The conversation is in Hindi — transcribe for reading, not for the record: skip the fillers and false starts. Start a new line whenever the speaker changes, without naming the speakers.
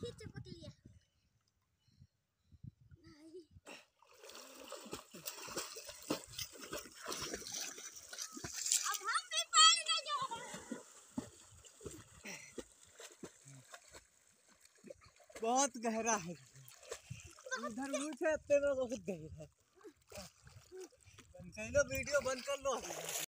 देखिए चिपक लिया भाई। अब हम भी पानी में जाओगे।
बहुत गहरा है उधर मुझे बहुत गहरा है। बंद कर लो वीडियो, बंद कर लो।